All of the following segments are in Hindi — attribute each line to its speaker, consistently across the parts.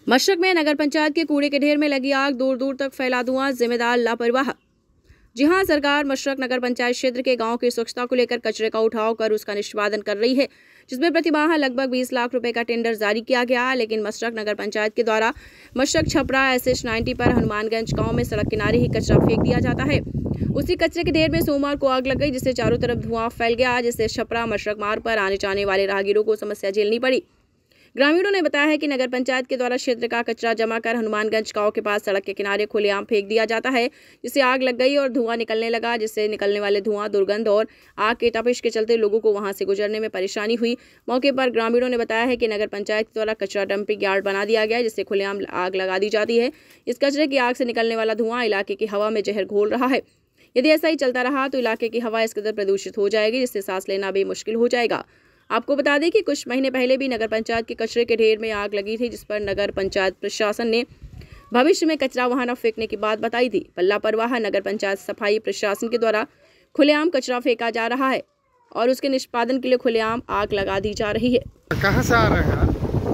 Speaker 1: मशरक में नगर पंचायत के कूड़े के ढेर में लगी आग, दूर दूर तक फैला धुआं, जिम्मेदार लापरवाह। जी हां, सरकार मशरक नगर पंचायत क्षेत्र के गांव की स्वच्छता को लेकर कचरे का उठाव कर उसका निष्पादन कर रही है, जिसमें प्रतिमाह लगभग 20 लाख रुपए का टेंडर जारी किया गया। लेकिन मशरक नगर पंचायत के द्वारा मशरक छपरा SH90 पर हनुमानगंज गांव में सड़क किनारे ही कचरा फेंक दिया जाता है। उसी कचरे के ढेर में सोमवार को आग लग गई, जिससे चारों तरफ धुआं फैल गया, जिससे छपरा मशरक मार्ग पर आने जाने वाले राहगीरों को समस्या झेलनी पड़ी। ग्रामीणों ने बताया है कि नगर पंचायत के द्वारा क्षेत्र का कचरा जमा कर हनुमानगंज गांव के पास सड़क के किनारे खुलेआम फेंक दिया जाता है, जिससे आग लग गई और धुआं निकलने लगा, जिससे निकलने वाले धुआं, दुर्गंध और आग के तपिश के चलते लोगों को वहां से गुजरने में परेशानी हुई। मौके पर ग्रामीणों ने बताया है कि नगर पंचायत के द्वारा कचरा डंपिंग यार्ड बना दिया गया है, जिससे खुलेआम आग लगा दी जाती है। इस कचरे की आग से निकलने वाला धुआं इलाके की हवा में जहर घोल रहा है। यदि ऐसा ही चलता रहा तो इलाके की हवा इस कदर प्रदूषित हो जाएगी, जिससे सांस लेना भी मुश्किल हो जाएगा। आपको बता दें कि कुछ महीने पहले भी नगर पंचायत के कचरे के ढेर में आग लगी थी, जिस पर नगर पंचायत प्रशासन ने भविष्य में कचरा वहां न फेंकने की बात बताई थी। पर लापरवाह नगर पंचायत सफाई प्रशासन के द्वारा खुलेआम कचरा फेंका जा रहा है और उसके निष्पादन के लिए खुलेआम आग लगा दी जा रही है।
Speaker 2: कहाँ से आ रहे हैं?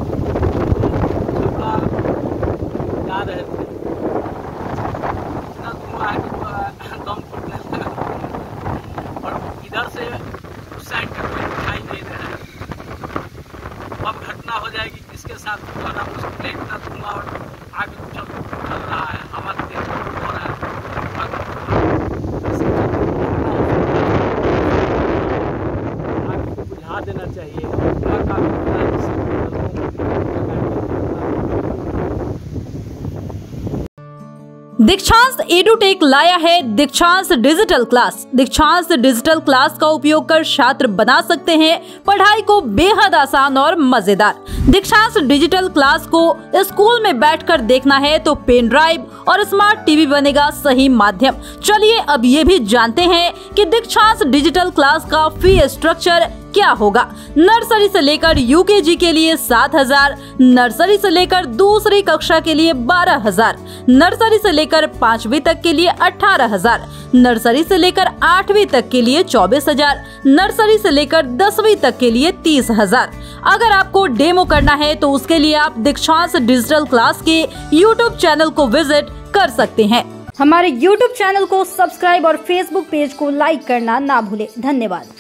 Speaker 3: इधर से उस साइड का कोई दिखाई नहीं दे रहा है। अब घटना हो जाएगी किसके साथ, उसको इतना धुआं और आग चल रहा है, हवा तेज हो रहा है। आग को बुझा देना चाहिए।
Speaker 4: दीक्षांत एडुटेक लाया है Dikshant digital class. Dikshant digital class का उपयोग कर छात्र बना सकते हैं पढ़ाई को बेहद आसान और मजेदार। दीक्षांत डिजिटल क्लास को स्कूल में बैठकर देखना है तो पेन ड्राइव और स्मार्ट टीवी बनेगा सही माध्यम। चलिए अब ये भी जानते हैं कि दीक्षांत डिजिटल क्लास का फी स्ट्रक्चर क्या होगा। नर्सरी से लेकर UKG के लिए 7,000, नर्सरी से लेकर दूसरी कक्षा के लिए 12,000, नर्सरी से लेकर 5वीं तक के लिए 18,000, नर्सरी से लेकर 8वीं तक के लिए 24,000, नर्सरी से लेकर 10वीं तक के लिए 30,000। अगर आपको डेमो करना है तो उसके लिए आप दीक्षांत डिजिटल क्लास के YouTube चैनल को विजिट कर सकते हैं।
Speaker 5: हमारे YouTube चैनल को सब्सक्राइब और Facebook पेज को लाइक करना ना भूले। धन्यवाद।